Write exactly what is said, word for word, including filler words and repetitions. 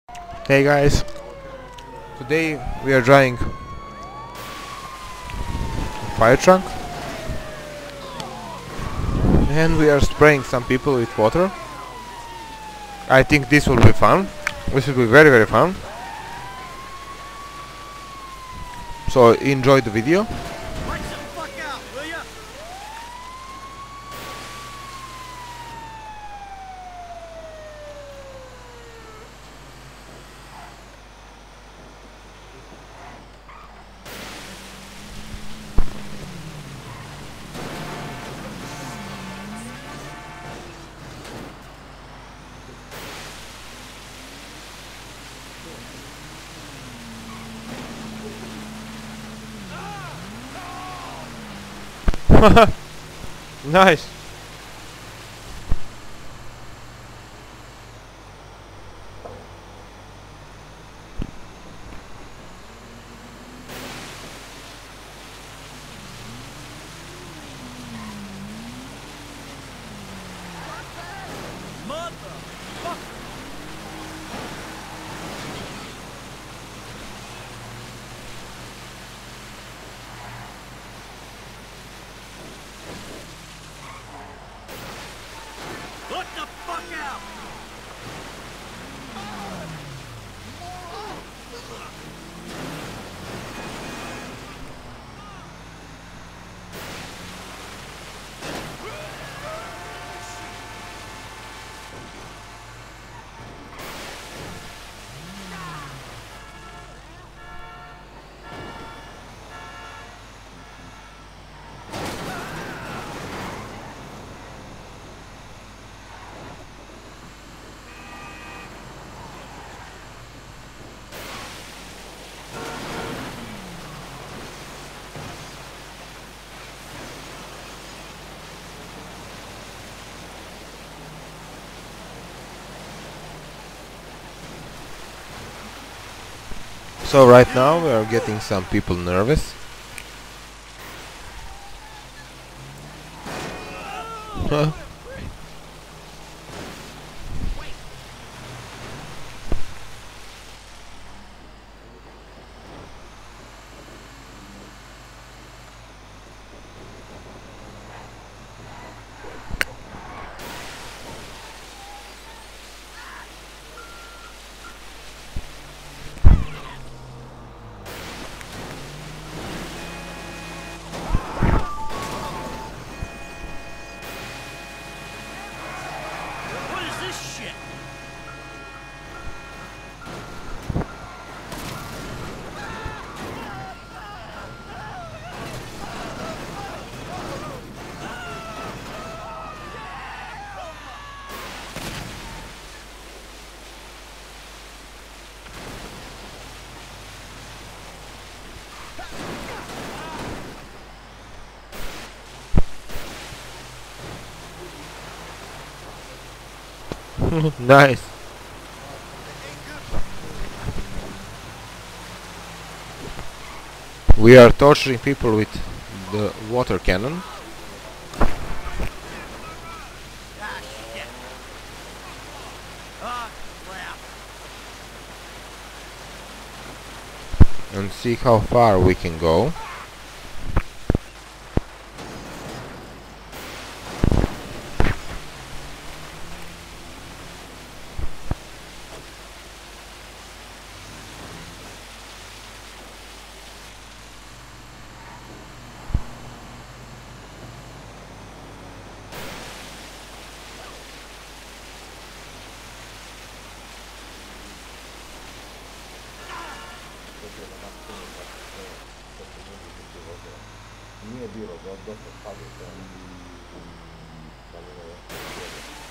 Hey guys, today we are drawing fire truck and we are spraying some people with water. I think this will be fun. This will be very very fun. So enjoy the video. Watch the fuck out, will ya? Nice. Motherfucker! Look the fuck out! So right now we are getting some people nervous. Huh? What is this shit? Nice. We are torturing people with the water cannon. Ah, shit. Ah, crap. And see how far we can go. Nije bilo, dosta spadao.